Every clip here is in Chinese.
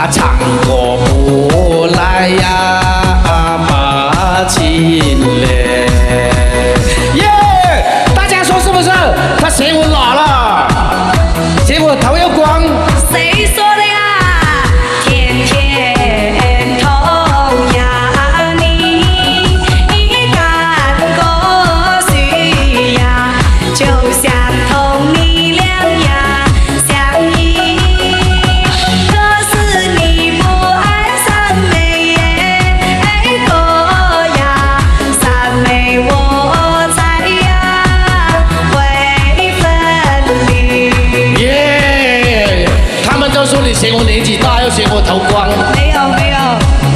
唱歌不来呀把情嘞。耶！大家说是不是？他嫌我老了，嫌我头又光。 谁说的呀？天天同呀你干过去呀，就像同你俩呀相依。可是你不爱三妹哥呀，三妹我猜呀会分离。 耶！他们都说你嫌我年纪大，又嫌我头光。 没有没有，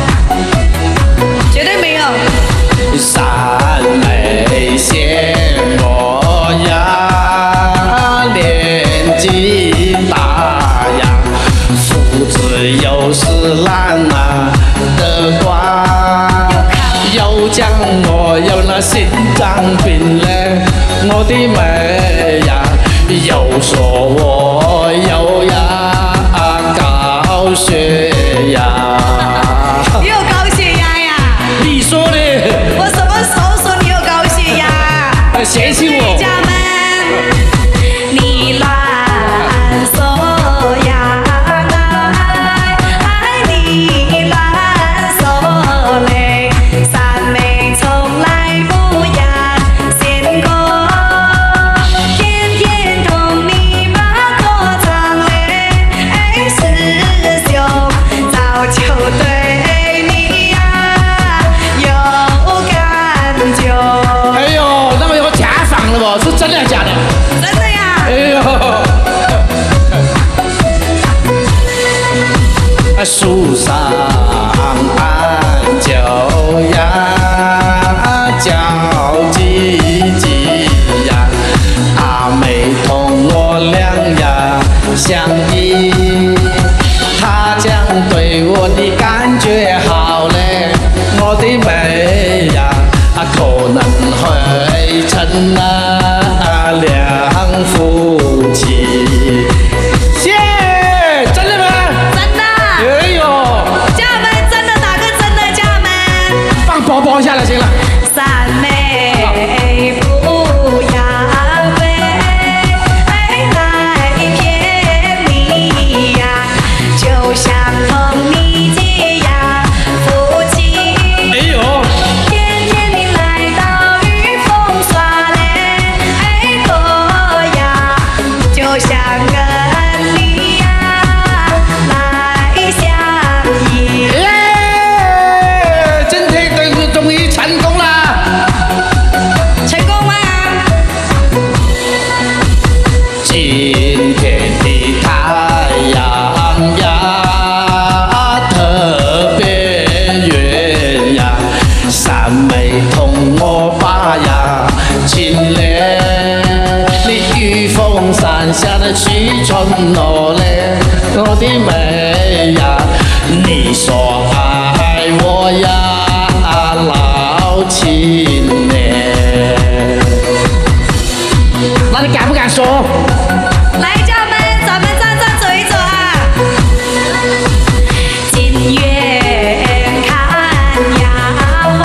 绝对没有。 三妹嫌我呀年纪大呀，胡子又是烂啊的瓜，又讲我有那心脏病嘞，我的妹呀，又说我有呀高血压。 你有高血压呀？ 你说的， 我什么时候说你有高血压？ 嫌弃我。 家们，你乱说呀！哎，你乱说嘞！三妹从来不呀嫌过，天天同你把歌唱嘞。哎，师兄早就对你呀有感觉。 哎呦，那么有假仿了不？是真的假的？ 真的呀！ 哎呦，树上安酒呀，叫叽叽呀，阿妹同我俩呀相依，她将对我的感觉好嘞，我的妹呀，可能会成那两夫妻。耶，真的吗？ 真的！ 哎呦， 家们真的哪个真的家们？ 放包包下来行了。 三妹不要为来骗你呀，就像同你姐呀夫妻。 哎呦， 天天你来到雨风耍嘞，哥呀，就像跟你呀来相依。 耶，今天终于成功了。 成功吗？ 今天的太阳呀特别圆呀，三妹同我把呀亲嘞，你雨风伞下的去春落嘞，我的妹呀，你说爱我呀老亲嘞，那你敢不敢说？ 来，家们，咱们站站走一走啊！金月看呀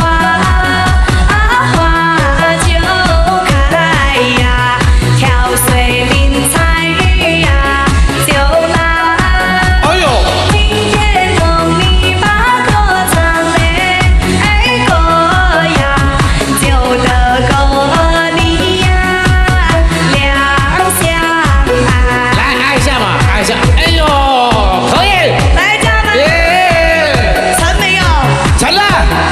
花就开呀，跳水淋彩雨呀就来。 哎呦！ 今天同你把歌唱嘞，哎哥呀，就得够你呀两相爱。 来按一下嘛，按一下。哎呦，可以。 来，家们， 耶， 成没有？ 成了。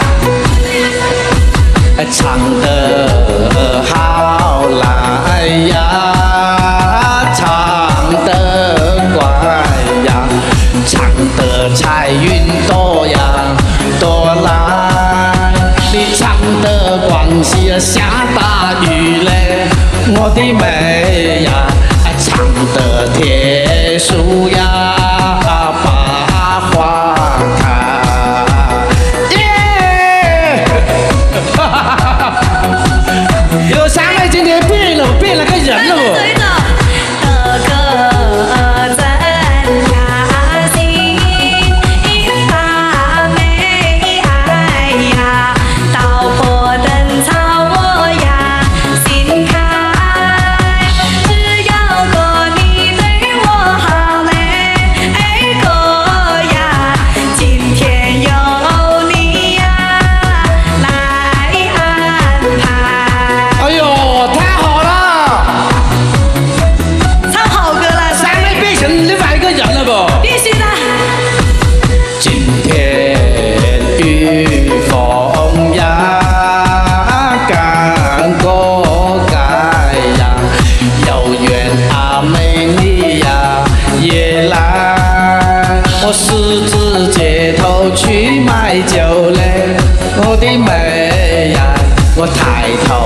唱得好来呀，唱得乖呀，唱得财运多呀多来。你唱得广西下大雨嘞，我的妹呀，唱得铁树呀把花开。耶！哈哈哈哈！有三妹今天变了，变了个人了我。 走一走，得个真呀心。 久嘞，我的妹呀，我抬头